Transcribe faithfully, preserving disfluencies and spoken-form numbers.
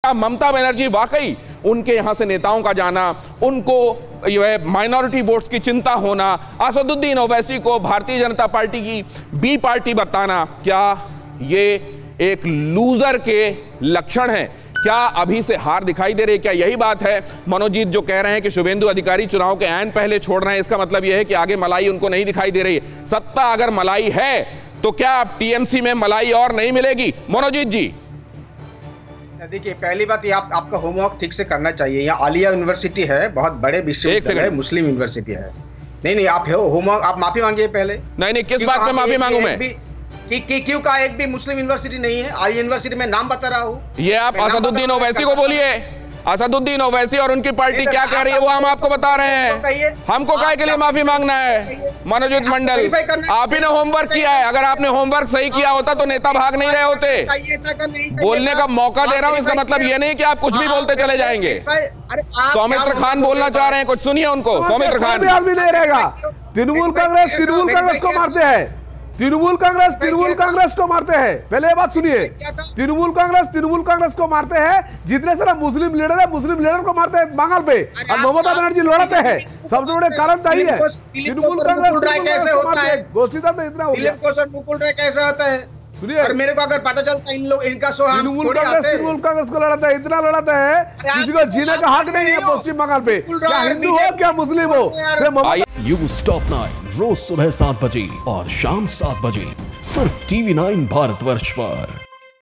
क्या ममता बनर्जी वाकई उनके यहां से नेताओं का जाना, उनको माइनॉरिटी वोट्स की चिंता होना, असदुद्दीन ओवैसी को भारतीय जनता पार्टी की बी पार्टी बताना, क्या ये एक लूजर के लक्षण हैं? क्या अभी से हार दिखाई दे रही है? क्या यही बात है? मनोजीत जो कह रहे हैं कि शुभेंदु अधिकारी चुनाव के ऐन पहले छोड़ रहे हैं, इसका मतलब यह है कि आगे मलाई उनको नहीं दिखाई दे रही है। सत्ता अगर मलाई है तो क्या अब टीएमसी में मलाई और नहीं मिलेगी? मनोजीत जी देखिए, पहली बात ये आप, आपका होमवर्क ठीक से करना चाहिए। यहाँ आलिया यूनिवर्सिटी है, बहुत बड़े विश्वविद्यालय है, मुस्लिम यूनिवर्सिटी है। नहीं नहीं, आप होमवर्क, आप माफी मांगिए पहले। नहीं नहीं, किस बात में माफी मांगू मैं? कि, कि क्यों का एक भी मुस्लिम यूनिवर्सिटी नहीं है? आलिया यूनिवर्सिटी में नाम बता रहा हूँ। ये आप असदुद्दीन ओवैसी को बोलिए। असदुद्दीन ओवैसी और उनकी पार्टी क्या कह रही है वो हम आपको बता रहे हैं। हमको काय के लिए माफी मांगना है? मनोजीत मंडल, आप ही ने होमवर्क किया है। अगर आपने होमवर्क सही किया होता तो नेता भाग नहीं रहे होते। बोलने का मौका दे रहा हूं, इसका मतलब ये नहीं कि आप कुछ भी बोलते चले जाएंगे। सौमित्र खान बोलना चाह रहे हैं, कुछ सुनिए उनको। सौमित्र खान आदमी नहीं रहेगा। तृणमूल कांग्रेस तृणमूल कांग्रेस को मारते हैं। तृणमूल कांग्रेस तृणमूल कांग्रेस को मारते हैं। पहले ये बात सुनिए, तृणमूल कांग्रेस तृणमूल कांग्रेस को मारते हैं। जितने सारे मुस्लिम लीडर है, मुस्लिम लीडर को मारते हैं बांगल पे, और ममता बनर्जी लड़ते हैं। सबसे बड़े कारण तो ये है, तृणमूल कांग्रेस गोष्ठी था इतना मुकुल राय कैसे होता है? और मेरे को अगर पता चलता इन लोग इनका सो हम तृणमूल कांग्रेस तृणमूल कांग्रेस को लड़ाता है, इतना लड़ाता है किसी को जीने का हक नहीं है पश्चिम बंगाल पे, क्या हिंदू हो क्या मुस्लिम हो। न्यूज़ टॉप नाइन रोज सुबह सात बजे और शाम सात बजे सिर्फ टीवी नाइन भारतवर्ष पर।